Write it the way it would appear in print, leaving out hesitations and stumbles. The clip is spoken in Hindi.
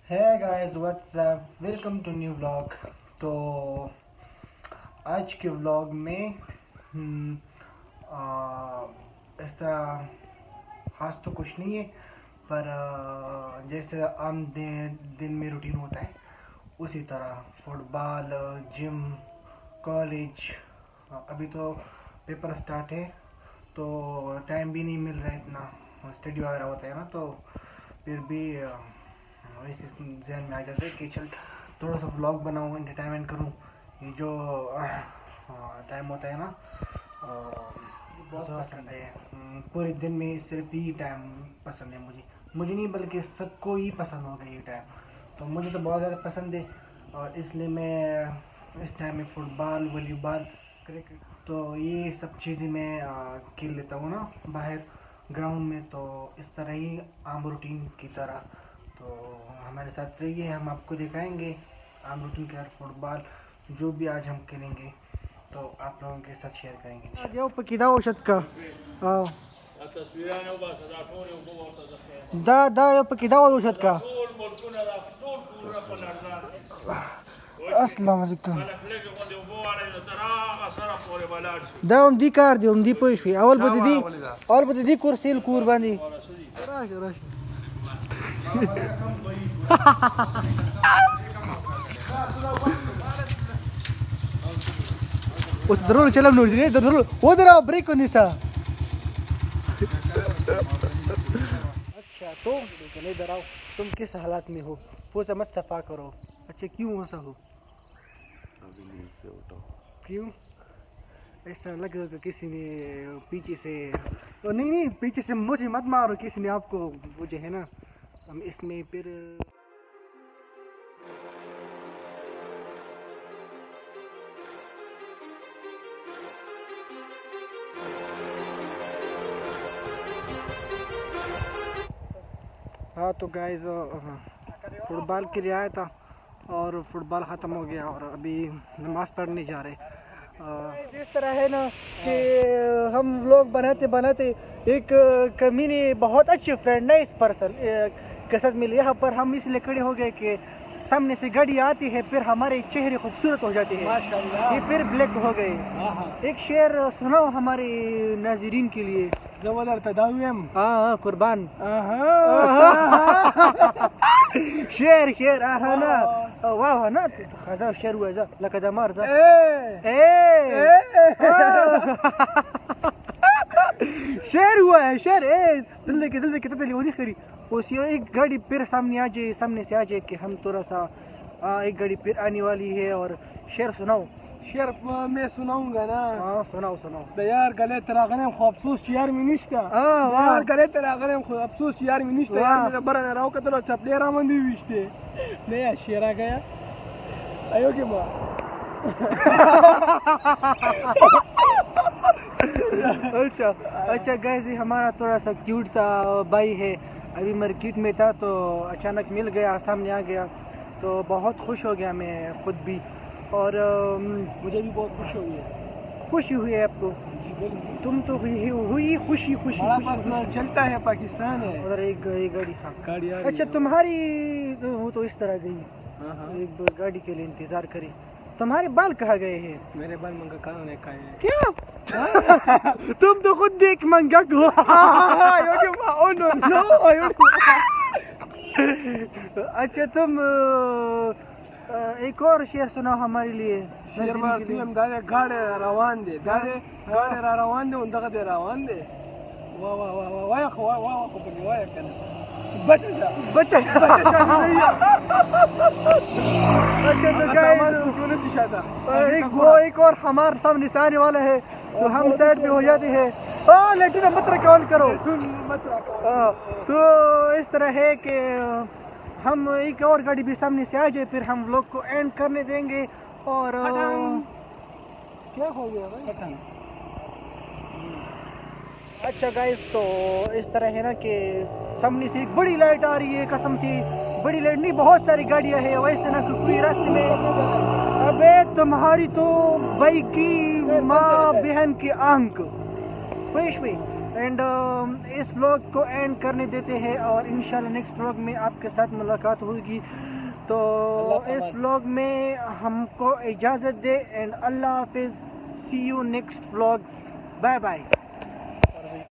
है guys what's up welcome to new vlog. तो आज के व्लॉग में ऐसा खास तो कुछ नहीं है, पर जैसे आम दिन में रूटीन होता है उसी तरह फुटबॉल, जिम, कॉलेज। अभी तो पेपर स्टार्ट है तो टाइम भी नहीं मिल रहा है, इतना स्टडी वगैरह होता है ना, तो फिर भी वैसे जहन में आ जाता है कि चल थोड़ा सा व्लॉग बनाऊँ, एंटरटेनमेंट करूँ। ये जो टाइम होता है ना बहुत पसंद है। पूरे दिन में सिर्फ ये टाइम पसंद है, मुझे नहीं बल्कि सबको ही पसंद होगा ये टाइम। तो मुझे तो बहुत ज़्यादा पसंद है और इसलिए मैं इस टाइम में फुटबॉल, वॉलीबॉल, क्रिकेट, तो ये सब चीज़ें मैं खेल लेता हूँ ना बाहर ग्राउंड में। तो इस तरह ही आम रूटीन की तरह तो हमारे साथ रहिए, हम आपको दिखाएंगे आम रूटीन के फुटबॉल जो भी आज हम खेलेंगे तो आप लोगों के साथ शेयर करेंगे। जाओ पकीदा औषध का दा यो पकीदा औषध का। अस्सलाम वालेकुम। दा हम दी कार दी, हम दी पोइश और बता दी कुर्सी कुर्बानी उस जरूर चलम नूर जी जरूर वो दरा ब्रेक को निशा। अच्छा तो चले डराओ, तुम किस हालात में हो वो समझ सफा करो। अच्छा क्यों ऐसा हो, क्यों ऐसा लग रहा है किसी ने पीछे से? तो नहीं पीछे से मुझे मत मारो, किसी ने आपको वो जो है ना हम इसमें फिर हाँ। तो गाइस फुटबॉल के लिए आया था और फुटबॉल ख़त्म हो गया और अभी नमाज़ पढ़ने जा रहे। इस तरह है ना कि हम लोग बनाते एक कमीने बहुत अच्छे फ्रेंड नाइस पर्सन के साथ मिले। यहाँ पर हम इसलिए खड़े हो गए कि सामने से गाड़ी आती है, फिर हमारे चेहरे खूबसूरत हो जाते हैं, माशाल्लाह। ये फिर ब्लैक हो गए। एक शेर सुनाओ हमारे नाज़रीन के लिए। हाँ कुर्बान शेर ना वाह ना खजा शेर हुआ जा लकजा मार जा शेर हुआ है शेर दिल के तबली होनी खरी। उसी एक गाड़ी फिर सामने से आ जाए कि हम थोड़ा सा एक गाड़ी फिर आने वाली है। और शेर सुनाओ। शेर मैं सुनाऊंगा ना। हाँ सुनाओ यार गले तेरा गने अफसोस यार मिनिस्टा। यार गले तेरा गने अफसोस यार मिनिस्टा यार मेरा बरन राव का तो चपले रामंदी विश्ते नहीं यार शेरा गया आयो के मां। अच्छा गाइस, हमारा थोड़ा सा क्यूट सा भाई है, अभी मार्केट में था तो अचानक मिल गया, सामने आ गया तो बहुत खुश हो गया मैं खुद भी, और मुझे भी बहुत खुशी हुई है आपको। तुम तो हुई खुशी चलता है पाकिस्तान है उधर एक गाड़ी। हाँ गाड़ी। अच्छा तुम्हारी वो तो इस तरह गई, एक गाड़ी के लिए इंतजार करी। तुम्हारे बाल कहाँ गए हैं? मेरे बाल मंगा कहाँ है क्या? तुम तो खुद देख मंगा को। अच्छा तुम एक और शेर सुनाओ हमारे लिए। शेर हम गाड़े रवान दे उनका दे रवान दे बच्चा। अच्छा तो एक और हमारे सामने से आने वाला है तो हम साइड पे हो जाते हैं। लेकिन मत कॉल करो। तो इस तरह है कि हम एक और गाड़ी भी सामने से आ जाए फिर हम लोग को एंड करने देंगे। और क्या हो गया भाई? अच्छा गाइस, तो इस तरह है ना कि सामने से एक बड़ी लाइट आ रही है, कसम से बड़ी लाइट नहीं बहुत सारी गाड़ियां हैं वैसे ना कोई रास्ते में। अबे तुम्हारी तो भाई की माँ बहन की आंख पेश में एंड इस व्लॉग को एंड करने देते हैं और इंशाल्लाह नेक्स्ट व्लॉग में आपके साथ मुलाकात होगी। तो इस व्लॉग में हमको इजाज़त दे एंड अल्लाह हाफिज़। See you next vlog. Bye bye.